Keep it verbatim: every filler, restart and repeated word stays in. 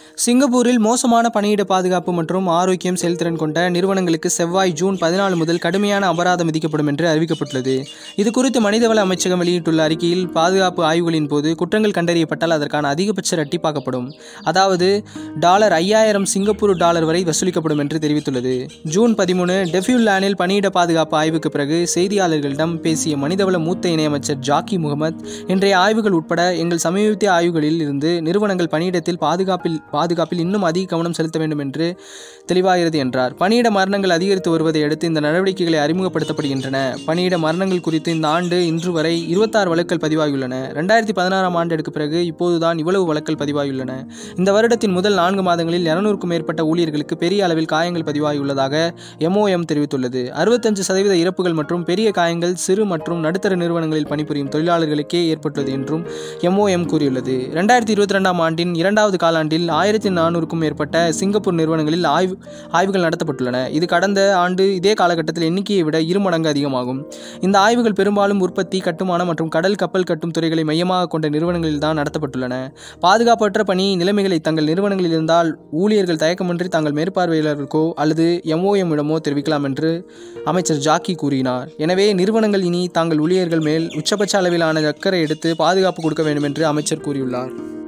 சிங்கப்பூரில் மோசமான பணியிட பாதுகாப்பு மற்றும் ஆரோக்கியம் செயல்திறன் கொண்ட நிறுவனங்களுக்கு செவ்வாய் ஜூன் பதினாலு முதல் கடுமையான அபராதம் விதிக்கப்படும் என்று அறிவிக்கப்பட்டுள்ளது. இதுகுறித்து மனிதவள அமைச்சகம் வெளியிட்டுள்ள அறிக்கையில், பாதுகாப்பு ஆய்வுகளின் போது குற்றங்கள் கண்டறியப்பட்டால் அதற்கான அதிகபட்ச இரட்டிப்பாக்கப்படும், அதாவது டாலர் ஐயாயிரம் சிங்கப்பூர் டாலர் வரை வசூலிக்கப்படும் என்று தெரிவித்துள்ளது. ஜூன் பதிமூணு டெஃப்யூலானில் பணியிட பாதுகாப்பு ஆய்வுக்கு பிறகு செய்தியாளர்களிடம் பேசிய மனிதவள மூத்த இணையமைச்சர் ஜாக்கி முகமது, இன்றைய ஆய்வுகள் உட்பட எங்கள் சமீபத்திய ஆய்வுகளில் இருந்து நிறுவனங்கள் பணியிடத்தில் பாதுகாப்பில் பாதுகாப்பில் இன்னும் அதிக கவனம் செலுத்த வேண்டும் என்று தெளிவாகிறது என்றார். பணியிட மரணங்கள் அதிகரித்து வருவதை அடுத்து இந்த நடவடிக்கைகளை அறிமுகப்படுத்தப்படுகின்றன. பணியிட மரணங்கள் குறித்து இந்த ஆண்டு இன்று வரை இருபத்தாறு வழக்குகள் பதிவாகியுள்ளன. இரண்டாயிரத்தி பதினாறாம் ஆண்டுக்கு பிறகு இப்போதுதான் இவ்வளவு வழக்குகள் பதிவாகியுள்ளன. இந்த வருடத்தின் முதல் நான்கு மாதங்களில் இருநூறுக்கும் மேற்பட்ட ஊழியர்களுக்கு பெரிய அளவில் காயங்கள் பதிவாகியுள்ளதாக எம்ஓஎம் தெரிவித்துள்ளது. அறுபத்தஞ்சு சதவீத இறப்புகள் மற்றும் பெரிய காயங்கள் சிறு மற்றும் நடுத்தர நிறுவனங்களில் பணிபுரியும் தொழிலாளர்களுக்கே ஏற்பட்டுள்ளது என்றும் எம்ஓஎம் கூறியுள்ளது. இரண்டாயிரத்தி இருபத்தி ரெண்டாம் ஆண்டின் இரண்டாவது காலாண்டில் ஆயிரத்தி நானூறுக்கும் மேற்பட்ட சிங்கப்பூர் நிறுவனங்களில் ஆய்வு ஆய்வுகள் நடத்தப்பட்டுள்ளன. இது கடந்த ஆண்டு இதே காலகட்டத்தில் எண்ணிக்கையை விட இரு மடங்கு அதிகமாகும். இந்த ஆய்வுகள் பெரும்பாலும் உற்பத்தி, கட்டுமான மற்றும் கடல் கப்பல் கட்டும் துறைகளை மையமாக கொண்ட நிறுவனங்களில் தான் நடத்தப்பட்டுள்ளன. பாதுகாப்பற்ற பணி நிலைமைகளை தங்கள் நிறுவனங்களில் இருந்தால் ஊழியர்கள் தயக்கமின்றி தங்கள் மேற்பார்வையாளர்களுக்கோ அல்லது எம்ஓஎம் இடமோ தெரிவிக்கலாம் என்று அமைச்சர் ஜாக்கி கூறினார். எனவே நிறுவனங்கள் இனி தங்கள் ஊழியர்கள் மேல் உச்சபட்ச அளவிலான அக்கறை எடுத்து பாதுகாப்பு கொடுக்க வேண்டும் என்று அமைச்சர் கூறியுள்ளார்.